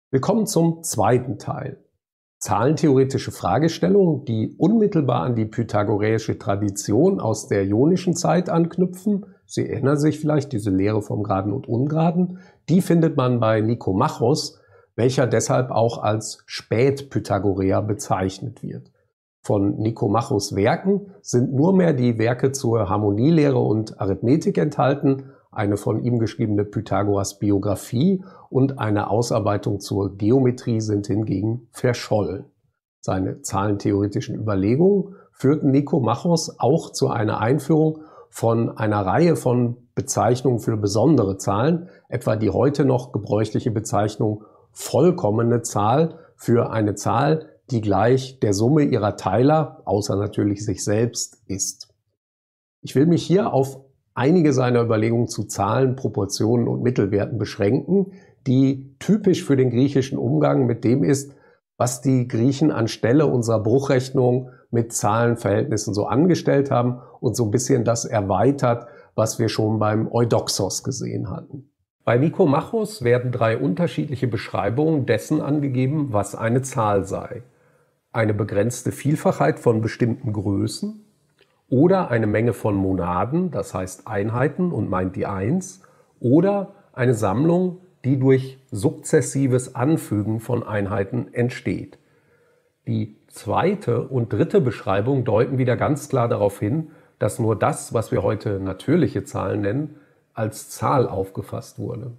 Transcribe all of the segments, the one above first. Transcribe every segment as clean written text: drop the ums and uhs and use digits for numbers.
Willkommen zum zweiten Teil. Zahlentheoretische Fragestellungen, die unmittelbar an die pythagoreische Tradition aus der ionischen Zeit anknüpfen. Sie erinnern sich vielleicht, diese Lehre vom Geraden und Ungeraden. Die findet man bei Nikomachos, welcher deshalb auch als Spätpythagoreer bezeichnet wird. Von Nikomachos Werken sind nur mehr die Werke zur Harmonielehre und Arithmetik enthalten, eine von ihm geschriebene Pythagoras Biographie und eine Ausarbeitung zur Geometrie sind hingegen verschollen. Seine zahlentheoretischen Überlegungen führten Nikomachos auch zu einer Einführung von einer Reihe von Bezeichnungen für besondere Zahlen, etwa die heute noch gebräuchliche Bezeichnung vollkommene Zahl für eine Zahl, die gleich der Summe ihrer Teiler, außer natürlich sich selbst, ist. Ich will mich hier auf einige seiner Überlegungen zu Zahlen, Proportionen und Mittelwerten beschränken, die typisch für den griechischen Umgang mit dem ist, was die Griechen anstelle unserer Bruchrechnung mit Zahlenverhältnissen so angestellt haben und so ein bisschen das erweitert, was wir schon beim Eudoxos gesehen hatten. Bei Nikomachos werden drei unterschiedliche Beschreibungen dessen angegeben, was eine Zahl sei. Eine begrenzte Vielfachheit von bestimmten Größen, oder eine Menge von Monaden, das heißt Einheiten und meint die Eins, oder eine Sammlung, die durch sukzessives Anfügen von Einheiten entsteht. Die zweite und dritte Beschreibung deuten wieder ganz klar darauf hin, dass nur das, was wir heute natürliche Zahlen nennen, als Zahl aufgefasst wurde.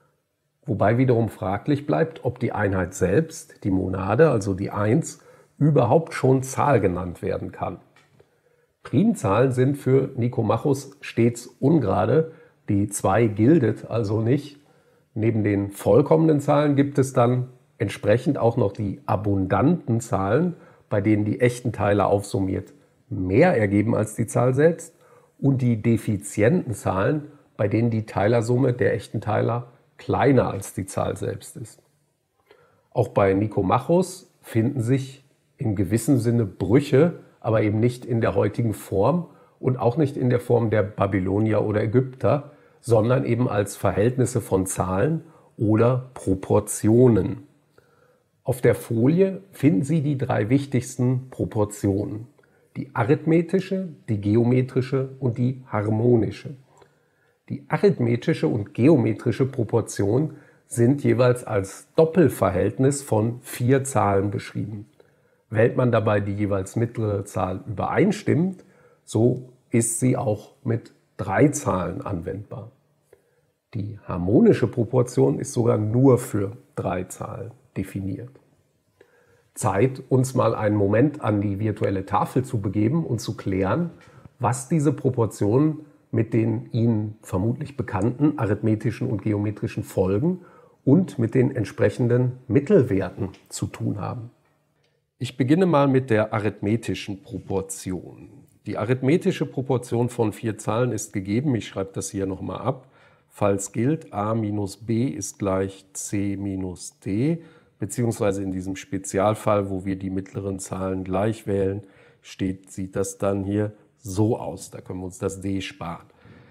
Wobei wiederum fraglich bleibt, ob die Einheit selbst, die Monade, also die Eins, überhaupt schon Zahl genannt werden kann. Primzahlen sind für Nikomachos stets ungerade, die 2 gildet also nicht. Neben den vollkommenen Zahlen gibt es dann entsprechend auch noch die abundanten Zahlen, bei denen die echten Teiler aufsummiert mehr ergeben als die Zahl selbst, und die defizienten Zahlen, bei denen die Teilersumme der echten Teiler kleiner als die Zahl selbst ist. Auch bei Nikomachos finden sich in gewissem Sinne Brüche, aber eben nicht in der heutigen Form und auch nicht in der Form der Babylonier oder Ägypter, sondern eben als Verhältnisse von Zahlen oder Proportionen. Auf der Folie finden Sie die drei wichtigsten Proportionen: die arithmetische, die geometrische und die harmonische. Die arithmetische und geometrische Proportion sind jeweils als Doppelverhältnis von 4 Zahlen beschrieben. Wählt man dabei die jeweils mittlere Zahl übereinstimmend, so ist sie auch mit 3 Zahlen anwendbar. Die harmonische Proportion ist sogar nur für 3 Zahlen definiert. Zeit, uns mal einen Moment an die virtuelle Tafel zu begeben und zu klären, was diese Proportionen mit den Ihnen vermutlich bekannten arithmetischen und geometrischen Folgen und mit den entsprechenden Mittelwerten zu tun haben. Ich beginne mal mit der arithmetischen Proportion. Die arithmetische Proportion von 4 Zahlen ist gegeben. Ich schreibe das hier nochmal ab. Falls gilt, a minus b ist gleich c minus d, beziehungsweise in diesem Spezialfall, wo wir die mittleren Zahlen gleich wählen, sieht das dann hier so aus. Da können wir uns das d sparen.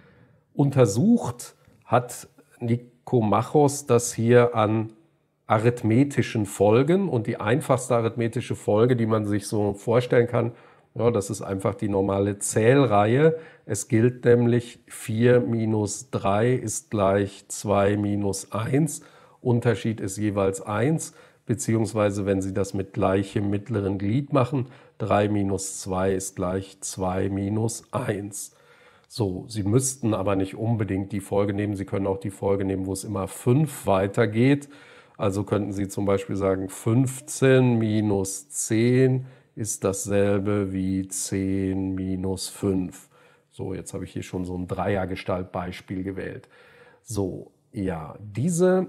Untersucht hat Nikomachos das hier an arithmetischen Folgen, und die einfachste arithmetische Folge, die man sich so vorstellen kann, ja, das ist einfach die normale Zählreihe. Es gilt nämlich 4 minus 3 ist gleich 2 minus 1. Unterschied ist jeweils 1, beziehungsweise wenn Sie das mit gleichem mittleren Glied machen, 3 minus 2 ist gleich 2 minus 1. So, Sie müssten aber nicht unbedingt die Folge nehmen. Sie können auch die Folge nehmen, wo es immer 5 weitergeht. Also könnten Sie zum Beispiel sagen, 15 minus 10 ist dasselbe wie 10 minus 5. So, jetzt habe ich hier schon so ein Dreiergestaltbeispiel gewählt. So, ja, diese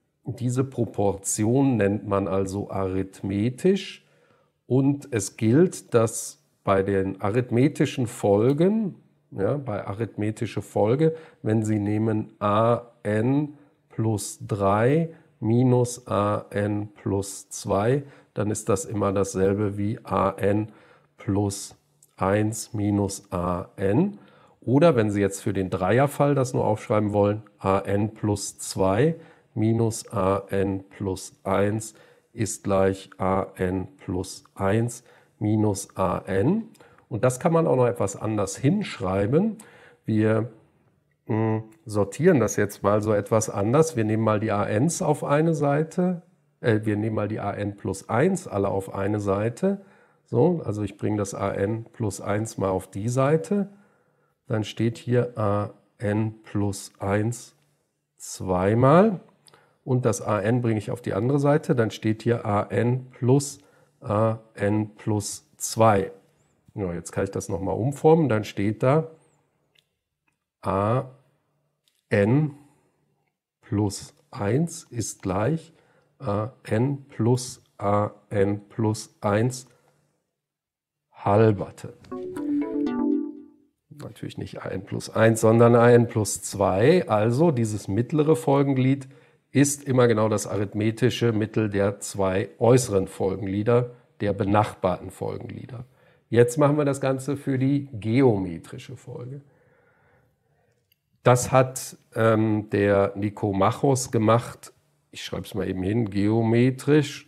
Proportion nennt man also arithmetisch, und es gilt, dass bei den arithmetischen Folgen, ja, bei arithmetische Folge, wenn Sie nehmen an plus 3 minus an plus 2, dann ist das immer dasselbe wie an plus 1 minus an. Oder wenn Sie jetzt für den Dreierfall das nur aufschreiben wollen, an plus 2 minus an plus 1 ist gleich an plus 1 minus an. Und das kann man auch noch etwas anders hinschreiben. Wir sortieren das jetzt mal so etwas anders. Wir nehmen mal die ANs auf eine Seite, wir nehmen mal die an plus 1 alle auf eine Seite. So, also ich bringe das an plus 1 mal auf die Seite. Dann steht hier an plus 1 zweimal. Und das an bringe ich auf die andere Seite. Dann steht hier an plus 2. Ja, jetzt kann ich das nochmal umformen. Dann steht da an plus 1 ist gleich an plus 1 halberte. Natürlich nicht an plus 1, sondern an plus 2. Also dieses mittlere Folgenglied ist immer genau das arithmetische Mittel der zwei äußeren Folgenglieder, der benachbarten Folgenglieder. Jetzt machen wir das Ganze für die geometrische Folge. Das hat der Nikomachos gemacht, ich schreibe es mal eben hin, geometrisch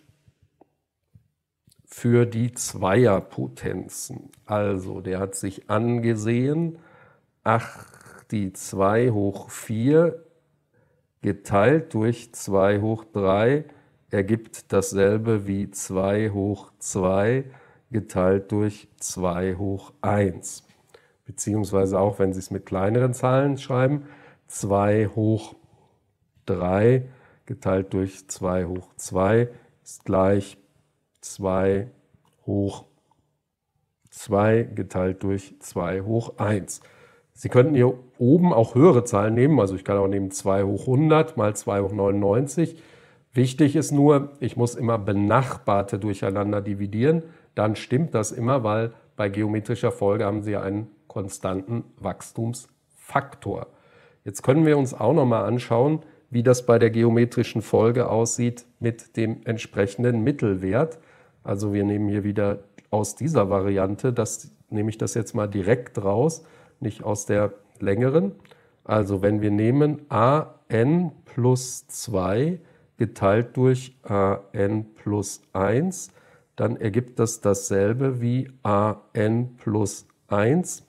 für die Zweierpotenzen. Also der hat sich angesehen, die 2 hoch 4 geteilt durch 2 hoch 3 ergibt dasselbe wie 2 hoch 2 geteilt durch 2 hoch 1. Beziehungsweise auch, wenn Sie es mit kleineren Zahlen schreiben, 2 hoch 3 geteilt durch 2 hoch 2 ist gleich 2 hoch 2 geteilt durch 2 hoch 1. Sie könnten hier oben auch höhere Zahlen nehmen, also ich kann auch nehmen 2 hoch 100 mal 2 hoch 99. Wichtig ist nur, ich muss immer benachbarte durcheinander dividieren, dann stimmt das immer, weil bei geometrischer Folge haben Sie einen konstanten Wachstumsfaktor. Jetzt können wir uns auch noch mal anschauen, wie das bei der geometrischen Folge aussieht mit dem entsprechenden Mittelwert. Also wir nehmen hier wieder aus dieser Variante, nehme ich das jetzt mal direkt raus, nicht aus der längeren. Also wenn wir nehmen an plus 2 geteilt durch an plus 1, dann ergibt das dasselbe wie an plus 1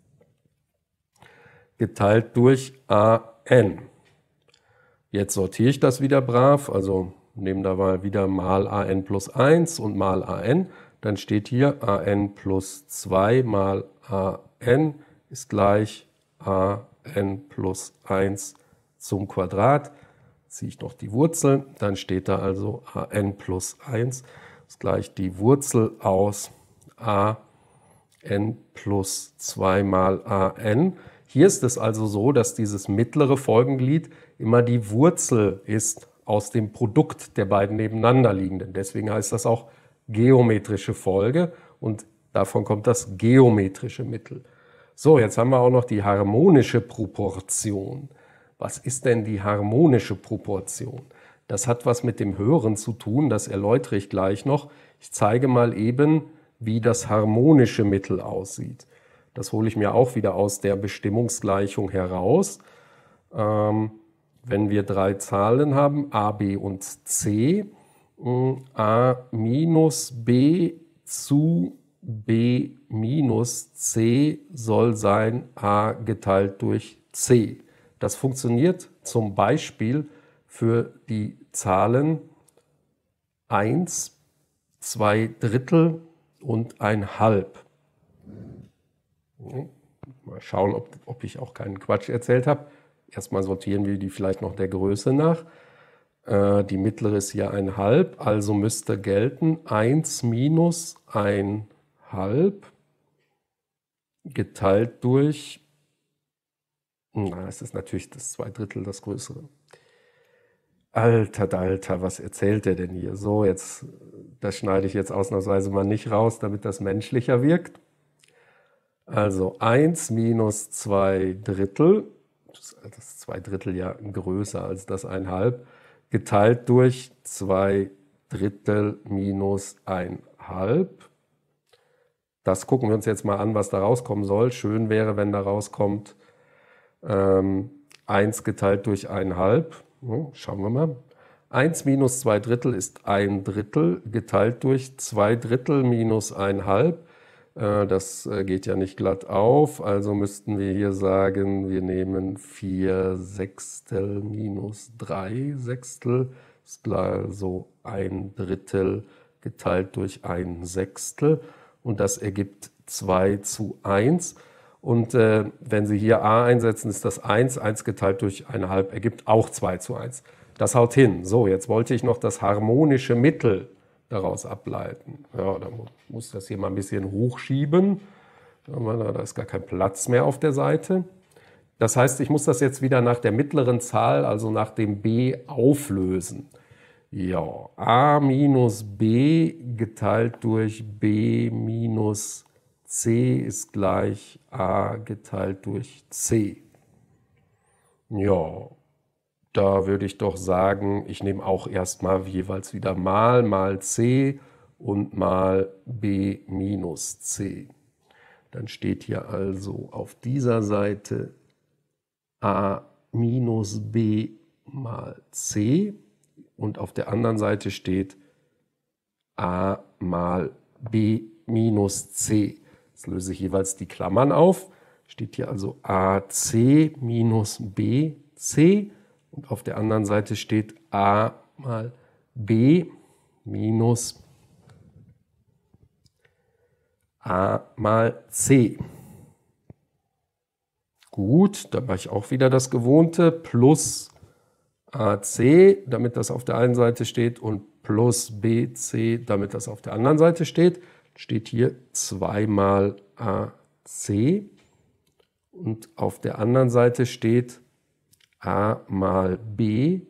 geteilt durch an. Jetzt sortiere ich das wieder brav, also nehmen da mal wieder mal an plus 1 und mal an. Dann steht hier an plus 2 mal an ist gleich an plus 1 zum Quadrat. Ziehe ich noch die Wurzel, dann steht da also an plus 1 ist gleich die Wurzel aus an plus 2 mal an. Hier ist es also so, dass dieses mittlere Folgenglied immer die Wurzel ist aus dem Produkt der beiden nebeneinander liegenden. Deswegen heißt das auch geometrische Folge und davon kommt das geometrische Mittel. So, jetzt haben wir auch noch die harmonische Proportion. Was ist denn die harmonische Proportion? Das hat was mit dem Hören zu tun, das erläutere ich gleich noch. Ich zeige mal eben, wie das harmonische Mittel aussieht. Das hole ich mir auch wieder aus der Bestimmungsgleichung heraus. Wenn wir 3 Zahlen haben, a, b und c, a minus b zu b minus c soll sein a geteilt durch c. Das funktioniert zum Beispiel für die Zahlen 1, 2/3 und 1/2. Mal schauen, ob ich auch keinen Quatsch erzählt habe. Erstmal sortieren wir die vielleicht noch der Größe nach. Die mittlere ist hier 1/2, also müsste gelten 1 minus 1/2 geteilt durch, es ist natürlich das 2/3 das Größere. Alter, was erzählt er denn hier? So, jetzt, das schneide ich jetzt ausnahmsweise mal nicht raus, damit das menschlicher wirkt. Also 1 minus 2/3, das 2/3 ja größer als das 1/2, geteilt durch 2/3 minus 1/2. Das gucken wir uns jetzt mal an, was da rauskommen soll. Schön wäre, wenn da rauskommt 1 geteilt durch 1/2. Schauen wir mal. 1 minus 2 Drittel ist 1 Drittel geteilt durch 2 Drittel minus 1/2. Das geht ja nicht glatt auf, also müssten wir hier sagen, wir nehmen 4 Sechstel minus 3 Sechstel, ist also 1 Drittel geteilt durch 1 Sechstel und das ergibt 2:1. Und wenn Sie hier a einsetzen, ist das 1, 1 geteilt durch 1/2 ergibt auch 2:1. Das haut hin. So, jetzt wollte ich noch das harmonische Mittel daraus ableiten. Ja, da muss das hier mal ein bisschen hochschieben. Da ist gar kein Platz mehr auf der Seite. Das heißt, ich muss das jetzt wieder nach der mittleren Zahl, also nach dem b, auflösen. Ja, a minus b geteilt durch b minus c ist gleich a geteilt durch c. Ja, da würde ich doch sagen, ich nehme auch erstmal jeweils wieder mal c und mal b minus c. Dann steht hier also auf dieser Seite a minus b mal c und auf der anderen Seite steht a mal b minus c. Jetzt löse ich jeweils die Klammern auf. Steht hier also ac minus bc. Und auf der anderen Seite steht a mal b minus a mal c. Gut, dann mache ich auch wieder das Gewohnte, plus ac, damit das auf der einen Seite steht, und plus bc, damit das auf der anderen Seite steht. Steht hier 2 mal ac und auf der anderen Seite steht a mal b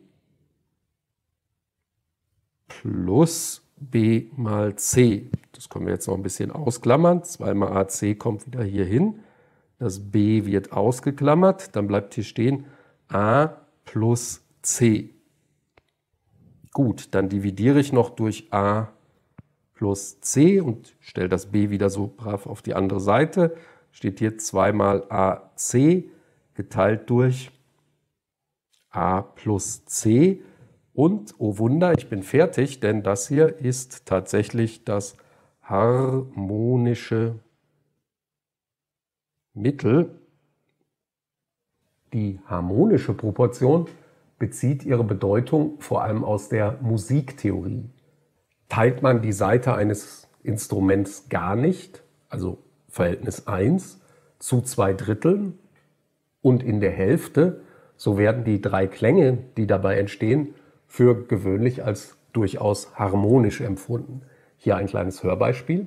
plus b mal c. Das können wir jetzt noch ein bisschen ausklammern. 2 mal ac kommt wieder hier hin. Das b wird ausgeklammert. Dann bleibt hier stehen a plus c. Gut, dann dividiere ich noch durch a plus c und stelle das b wieder so brav auf die andere Seite. Steht hier 2 mal ac geteilt durch a plus c und, oh Wunder, ich bin fertig, denn das hier ist tatsächlich das harmonische Mittel. Die harmonische Proportion bezieht ihre Bedeutung vor allem aus der Musiktheorie. Teilt man die Seite eines Instruments gar nicht, also Verhältnis 1 zu 2 Dritteln und in der Hälfte, so werden die 3 Klänge, die dabei entstehen, für gewöhnlich als durchaus harmonisch empfunden. Hier ein kleines Hörbeispiel.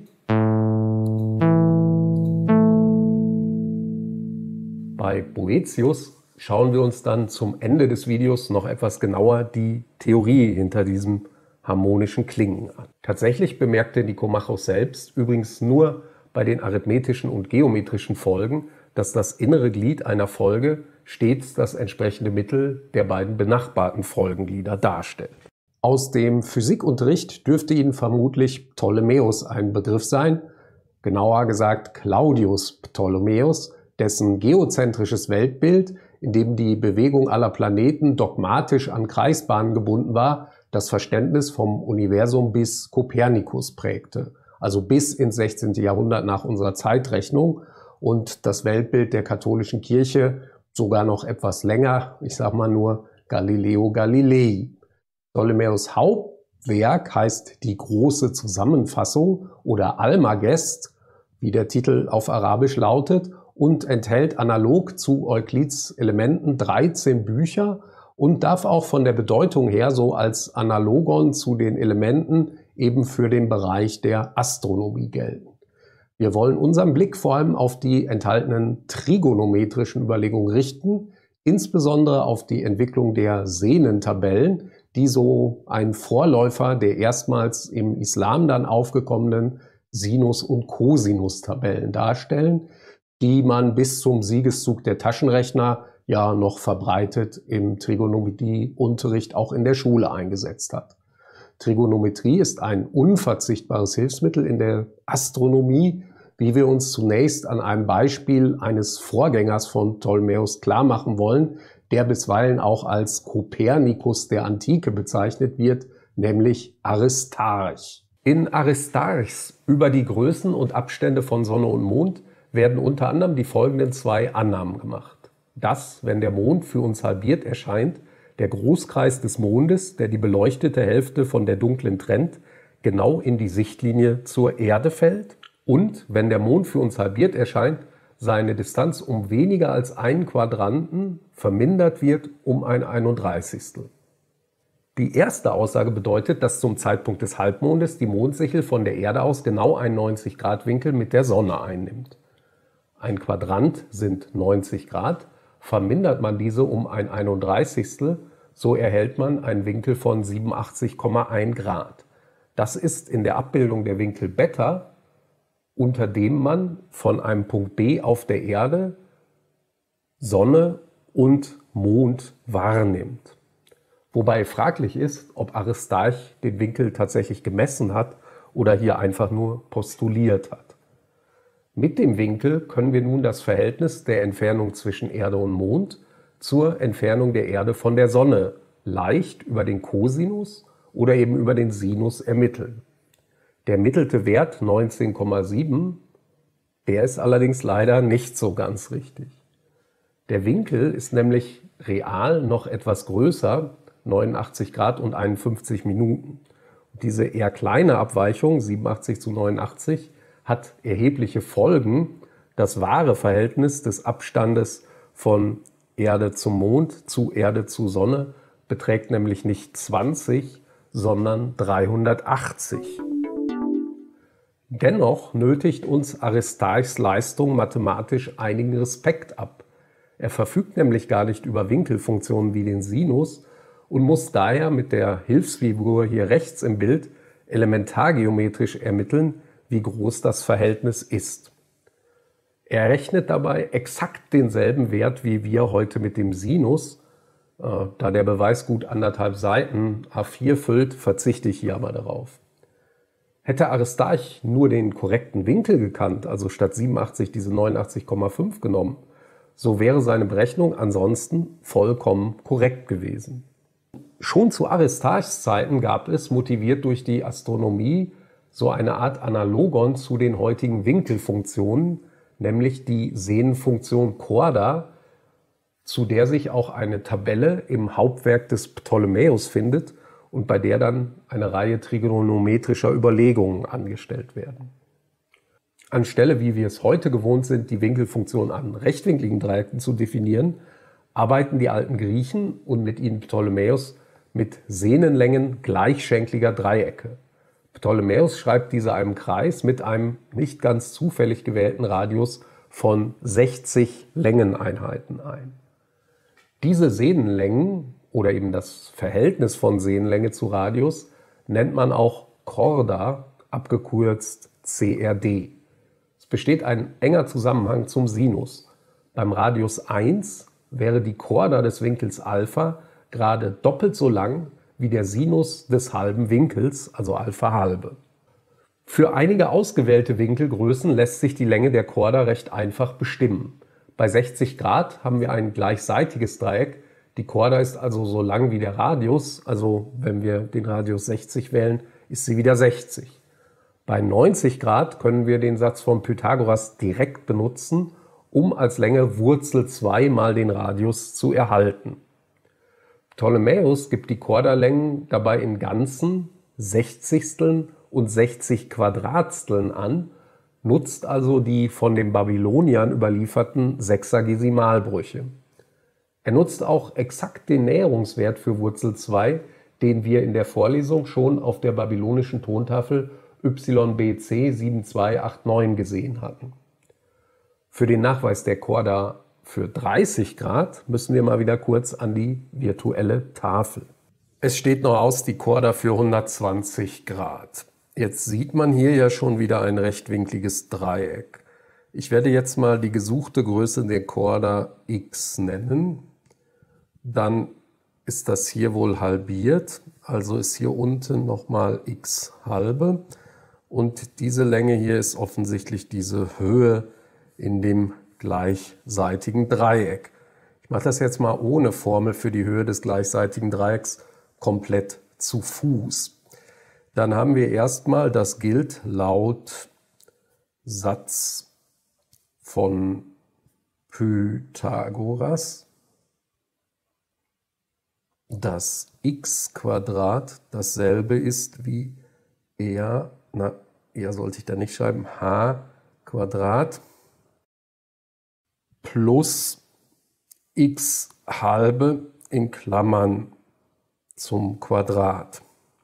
Bei Boëthius schauen wir uns dann zum Ende des Videos noch etwas genauer die Theorie hinter diesem harmonischen Klingen an. Tatsächlich bemerkte Nikomachos selbst, übrigens nur bei den arithmetischen und geometrischen Folgen, dass das innere Glied einer Folge stets das entsprechende Mittel der beiden benachbarten Folgenglieder darstellt. Aus dem Physikunterricht dürfte Ihnen vermutlich Ptolemäus ein Begriff sein, genauer gesagt Claudius Ptolemäus, dessen geozentrisches Weltbild, in dem die Bewegung aller Planeten dogmatisch an Kreisbahnen gebunden war, das Verständnis vom Universum bis Kopernikus prägte, also bis ins 16. Jahrhundert nach unserer Zeitrechnung, und das Weltbild der katholischen Kirche sogar noch etwas länger, ich sage mal nur Galileo Galilei. Ptolemäus' Hauptwerk heißt die große Zusammenfassung oder Almagest, wie der Titel auf Arabisch lautet, und enthält analog zu Euklids Elementen 13 Bücher und darf auch von der Bedeutung her so als Analogon zu den Elementen eben für den Bereich der Astronomie gelten. Wir wollen unseren Blick vor allem auf die enthaltenen trigonometrischen Überlegungen richten, insbesondere auf die Entwicklung der Sehnentabellen, die so ein Vorläufer der erstmals im Islam dann aufgekommenen Sinus- und Cosinus-Tabellen darstellen, die man bis zum Siegeszug der Taschenrechner ja noch verbreitet im Trigonometrieunterricht auch in der Schule eingesetzt hat. Trigonometrie ist ein unverzichtbares Hilfsmittel in der Astronomie, wie wir uns zunächst an einem Beispiel eines Vorgängers von Ptolemäus klar machen wollen, der bisweilen auch als Kopernikus der Antike bezeichnet wird, nämlich Aristarch. In Aristarchs über die Größen und Abstände von Sonne und Mond werden unter anderem die folgenden zwei Annahmen gemacht. Dass, wenn der Mond für uns halbiert erscheint, der Großkreis des Mondes, der die beleuchtete Hälfte von der dunklen trennt, genau in die Sichtlinie zur Erde fällt. Und, wenn der Mond für uns halbiert erscheint, seine Distanz um weniger als einen Quadranten vermindert wird um ein 31. Die erste Aussage bedeutet, dass zum Zeitpunkt des Halbmondes die Mondsichel von der Erde aus genau einen 90-Grad-Winkel mit der Sonne einnimmt. Ein Quadrant sind 90 Grad, vermindert man diese um ein 31, so erhält man einen Winkel von 87,1 Grad. Das ist in der Abbildung der Winkel Beta, unter dem man von einem Punkt B auf der Erde Sonne und Mond wahrnimmt. Wobei fraglich ist, ob Aristarch den Winkel tatsächlich gemessen hat oder hier einfach nur postuliert hat. Mit dem Winkel können wir nun das Verhältnis der Entfernung zwischen Erde und Mond zur Entfernung der Erde von der Sonne leicht über den Cosinus oder eben über den Sinus ermitteln. Der ermittelte Wert 19,7, der ist allerdings leider nicht so ganz richtig. Der Winkel ist nämlich real noch etwas größer, 89 Grad und 51 Minuten. Diese eher kleine Abweichung, 87 zu 89, hat erhebliche Folgen. Das wahre Verhältnis des Abstandes von Erde zum Mond zu Erde zu Sonne beträgt nämlich nicht 20, sondern 380. Dennoch nötigt uns Aristarchs Leistung mathematisch einigen Respekt ab. Er verfügt nämlich gar nicht über Winkelfunktionen wie den Sinus und muss daher mit der Hilfsfigur hier rechts im Bild elementargeometrisch ermitteln, wie groß das Verhältnis ist. Er rechnet dabei exakt denselben Wert wie wir heute mit dem Sinus. Da der Beweis gut 1,5 Seiten A4 füllt, verzichte ich hier aber darauf. Hätte Aristarch nur den korrekten Winkel gekannt, also statt 87 diese 89,5 genommen, so wäre seine Berechnung ansonsten vollkommen korrekt gewesen. Schon zu Aristarchs Zeiten gab es, motiviert durch die Astronomie, so eine Art Analogon zu den heutigen Winkelfunktionen, nämlich die Sehnenfunktion Chorda, zu der sich auch eine Tabelle im Hauptwerk des Ptolemäus findet und bei der dann eine Reihe trigonometrischer Überlegungen angestellt werden. Anstelle, wie wir es heute gewohnt sind, die Winkelfunktion an rechtwinkligen Dreiecken zu definieren, arbeiten die alten Griechen und mit ihnen Ptolemäus mit Sehnenlängen gleichschenkliger Dreiecke. Ptolemäus schreibt diese einem Kreis mit einem nicht ganz zufällig gewählten Radius von 60 Längeneinheiten ein. Diese Sehnenlängen oder eben das Verhältnis von Sehnenlänge zu Radius nennt man auch Chorda, abgekürzt CRD. Es besteht ein enger Zusammenhang zum Sinus. Beim Radius 1 wäre die Chorda des Winkels Alpha gerade doppelt so lang wie der Sinus des halben Winkels, also Alpha halbe. Für einige ausgewählte Winkelgrößen lässt sich die Länge der Chorda recht einfach bestimmen. Bei 60 Grad haben wir ein gleichseitiges Dreieck. Die Chorda ist also so lang wie der Radius, also wenn wir den Radius 60 wählen, ist sie wieder 60. Bei 90 Grad können wir den Satz von Pythagoras direkt benutzen, um als Länge Wurzel 2 mal den Radius zu erhalten. Ptolemäus gibt die Chordalängen dabei in Ganzen, Sechzigsteln und 60 Quadratsteln an, nutzt also die von den Babyloniern überlieferten Sechsagesimalbrüche. Er nutzt auch exakt den Näherungswert für Wurzel 2, den wir in der Vorlesung schon auf der babylonischen Tontafel YBC 7289 gesehen hatten. Für den Nachweis der Chorda für 30 Grad müssen wir mal wieder kurz an die virtuelle Tafel. Es steht noch aus die Chorda für 120 Grad. Jetzt sieht man hier ja schon wieder ein rechtwinkliges Dreieck. Ich werde jetzt mal die gesuchte Größe der Chorda x nennen. Dann ist das hier wohl halbiert, also ist hier unten nochmal x halbe. Und diese Länge hier ist offensichtlich diese Höhe in dem gleichseitigen Dreieck. Ich mache das jetzt mal ohne Formel für die Höhe des gleichseitigen Dreiecks komplett zu Fuß. Dann haben wir erstmal, das gilt laut Satz von Pythagoras, dass x² dasselbe ist wie eher sollte ich da nicht schreiben, h² plus x² in Klammern zum Quadrat.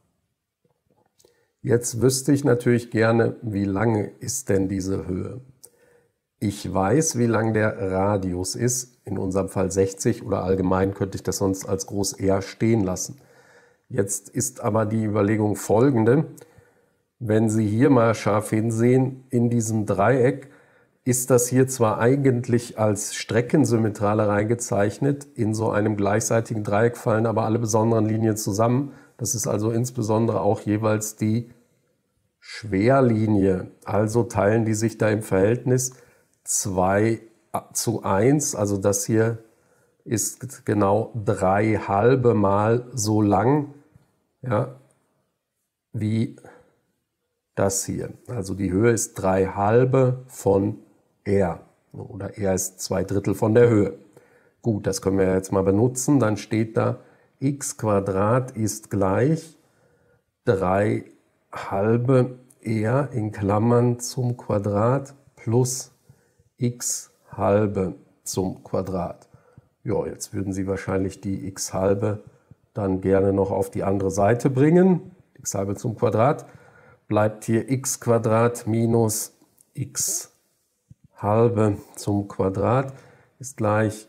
Jetzt wüsste ich natürlich gerne, wie lange ist denn diese Höhe? Ich weiß, wie lang der Radius ist, in unserem Fall 60 oder allgemein könnte ich das sonst als groß R stehen lassen. Jetzt ist aber die Überlegung folgende: Wenn Sie hier mal scharf hinsehen, in diesem Dreieck ist das hier zwar eigentlich als Streckensymmetrale reingezeichnet, in so einem gleichseitigen Dreieck fallen aber alle besonderen Linien zusammen. Das ist also insbesondere auch jeweils die Schwerlinie. Also teilen die sich da im Verhältnis 2:1. Also das hier ist genau 3/2 Mal so lang, ja, wie das hier. Also die Höhe ist 3/2 von R. Oder R ist 2/3 von der Höhe. Gut, das können wir jetzt mal benutzen. Dann steht da, x² ist gleich 3/2 R in Klammern zum Quadrat plus x² zum Quadrat. Ja, jetzt würden Sie wahrscheinlich die x² dann gerne noch auf die andere Seite bringen. x² zum Quadrat. Bleibt hier x² minus x² zum Quadrat ist gleich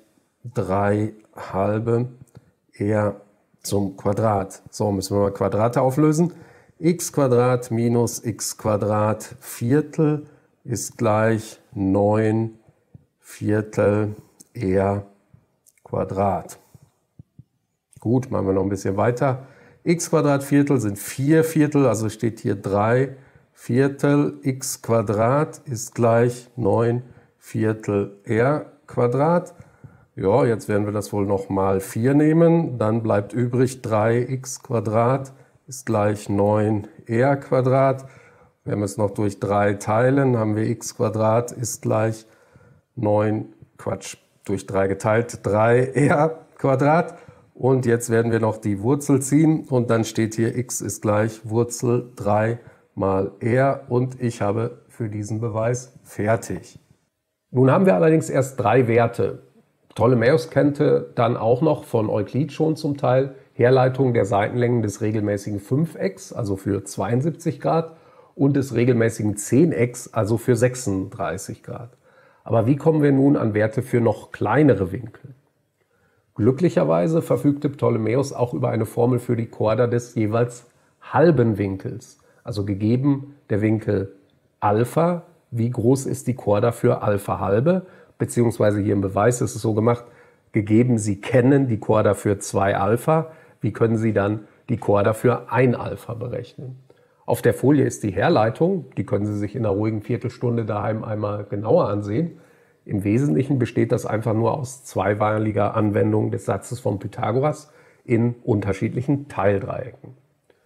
3/2 R zum Quadrat. So, müssen wir mal Quadrate auflösen. x² minus x² Viertel ist gleich 9/4 R Quadrat. Gut, machen wir noch ein bisschen weiter. x² Viertel sind 4 Viertel, also steht hier 3 Viertel. x² ist gleich 9/4 R Quadrat. Ja, jetzt werden wir das wohl noch mal 4 nehmen. Dann bleibt übrig 3x² ist gleich 9R Quadrat. Wenn wir es noch durch 3 teilen, haben wir x² ist gleich durch 3 geteilt 3R Quadrat. Und jetzt werden wir noch die Wurzel ziehen und dann steht hier x ist gleich Wurzel 3 mal R und ich habe für diesen Beweis fertig. Nun haben wir allerdings erst 3 Werte. Ptolemäus kannte dann auch noch von Euklid schon zum Teil Herleitung der Seitenlängen des regelmäßigen 5-Ecks, also für 72 Grad, und des regelmäßigen 10-Ecks, also für 36 Grad. Aber wie kommen wir nun an Werte für noch kleinere Winkel? Glücklicherweise verfügte Ptolemäus auch über eine Formel für die Chorda des jeweils halben Winkels. Also gegeben der Winkel Alpha, wie groß ist die Chorda für Alpha halbe? Beziehungsweise hier im Beweis ist es so gemacht, gegeben Sie kennen die Chorda für 2 Alpha, wie können Sie dann die Chorda für 1 Alpha berechnen? Auf der Folie ist die Herleitung, die können Sie sich in einer ruhigen Viertelstunde daheim einmal genauer ansehen. Im Wesentlichen besteht das einfach nur aus zweiweiliger Anwendung des Satzes von Pythagoras in unterschiedlichen Teildreiecken.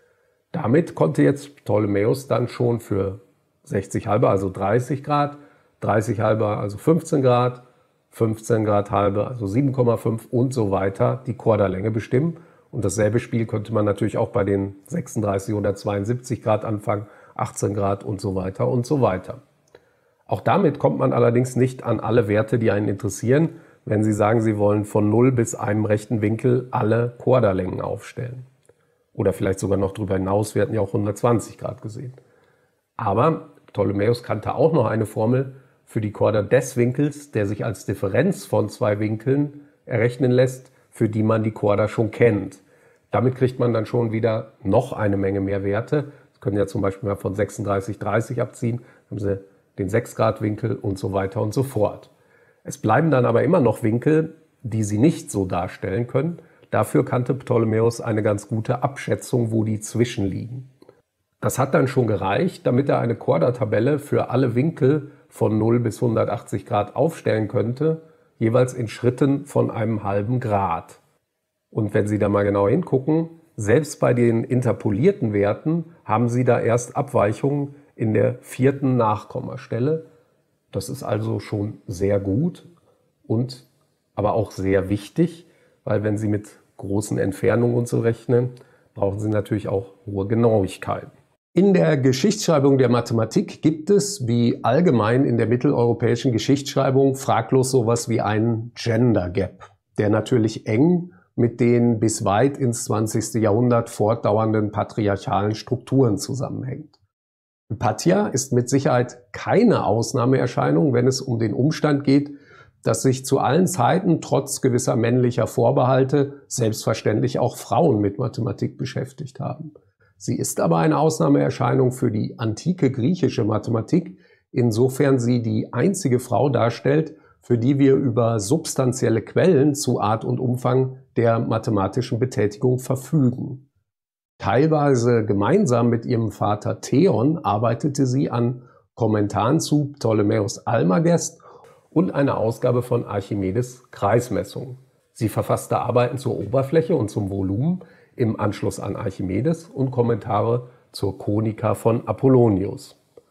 Damit konnte jetzt Ptolemäus dann schon für 60 halbe, also 30 Grad, 30 halbe, also 15 Grad, 15 Grad halbe, also 7,5 und so weiter die Chordalänge bestimmen. Und dasselbe Spiel könnte man natürlich auch bei den 36 oder 72 Grad anfangen, 18 Grad und so weiter und so weiter. Auch damit kommt man allerdings nicht an alle Werte, die einen interessieren, wenn Sie sagen, Sie wollen von 0 bis einem rechten Winkel alle Chordalängen aufstellen. Oder vielleicht sogar noch darüber hinaus, wir hatten ja auch 120 Grad gesehen. Aber Ptolemäus kannte auch noch eine Formel für die Chorda des Winkels, der sich als Differenz von 2 Winkeln errechnen lässt, für die man die Chorda schon kennt. Damit kriegt man dann schon wieder noch eine Menge mehr Werte. Sie können ja zum Beispiel mal von 36, 30 abziehen, haben Sie den 6 Grad Winkel und so weiter und so fort. Es bleiben dann aber immer noch Winkel, die Sie nicht so darstellen können. Dafür kannte Ptolemäus eine ganz gute Abschätzung, wo die zwischenliegen. Das hat dann schon gereicht, damit er eine Chorda-Tabelle für alle Winkel von 0 bis 180 Grad aufstellen könnte, jeweils in Schritten von einem halben Grad. Und wenn Sie da mal genau hingucken, selbst bei den interpolierten Werten haben Sie da erst Abweichungen in der 4. Nachkommastelle. Das ist also schon sehr gut und aber auch sehr wichtig, weil wenn Sie mit großen Entfernungen und so rechnen, brauchen Sie natürlich auch hohe Genauigkeiten. In der Geschichtsschreibung der Mathematik gibt es, wie allgemein in der mitteleuropäischen Geschichtsschreibung, fraglos sowas wie einen Gender Gap, der natürlich eng mit den bis weit ins 20. Jahrhundert fortdauernden patriarchalen Strukturen zusammenhängt. Hypatia ist mit Sicherheit keine Ausnahmeerscheinung, wenn es um den Umstand geht, dass sich zu allen Zeiten trotz gewisser männlicher Vorbehalte selbstverständlich auch Frauen mit Mathematik beschäftigt haben. Sie ist aber eine Ausnahmeerscheinung für die antike griechische Mathematik, insofern sie die einzige Frau darstellt, für die wir über substanzielle Quellen zu Art und Umfang der mathematischen Betätigung verfügen. Teilweise gemeinsam mit ihrem Vater Theon arbeitete sie an Kommentaren zu Ptolemäus Almagest und einer Ausgabe von Archimedes Kreismessungen. Sie verfasste Arbeiten zur Oberfläche und zum Volumen im Anschluss an Archimedes und Kommentare zur Konika von Apollonius.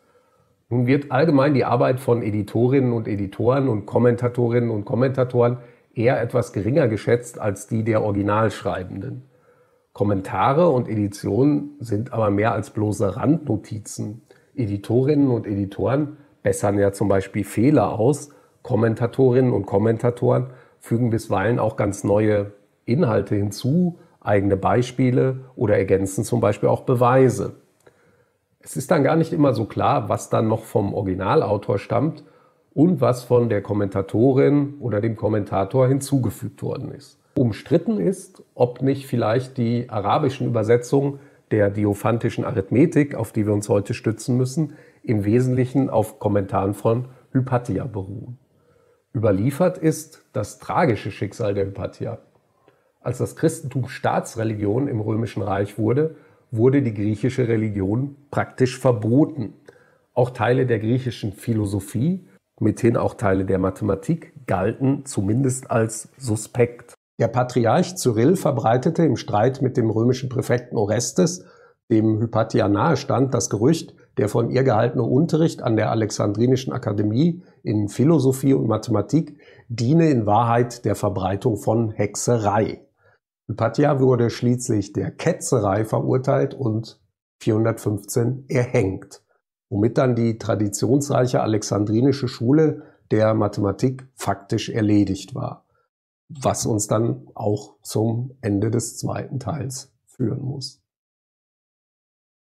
Nun wird allgemein die Arbeit von Editorinnen und Editoren und Kommentatorinnen und Kommentatoren eher etwas geringer geschätzt als die der Originalschreibenden. Kommentare und Editionen sind aber mehr als bloße Randnotizen. Editorinnen und Editoren bessern ja zum Beispiel Fehler aus. Kommentatorinnen und Kommentatoren fügen bisweilen auch ganz neue Inhalte hinzu, eigene Beispiele oder ergänzen zum Beispiel auch Beweise. Es ist dann gar nicht immer so klar, was dann noch vom Originalautor stammt und was von der Kommentatorin oder dem Kommentator hinzugefügt worden ist. Umstritten ist, ob nicht vielleicht die arabischen Übersetzungen der diophantischen Arithmetik, auf die wir uns heute stützen müssen, im Wesentlichen auf Kommentaren von Hypatia beruhen. Überliefert ist das tragische Schicksal der Hypatia. Als das Christentum Staatsreligion im Römischen Reich wurde, wurde die griechische Religion praktisch verboten. Auch Teile der griechischen Philosophie, mithin auch Teile der Mathematik, galten zumindest als suspekt. Der Patriarch Cyrill verbreitete im Streit mit dem römischen Präfekten Orestes, dem Hypatia nahestand, das Gerücht, der von ihr gehaltene Unterricht an der Alexandrinischen Akademie in Philosophie und Mathematik diene in Wahrheit der Verbreitung von Hexerei. Hypatia wurde schließlich der Ketzerei verurteilt und 415 erhängt, womit dann die traditionsreiche alexandrinische Schule der Mathematik faktisch erledigt war, was uns dann auch zum Ende des zweiten Teils führen muss.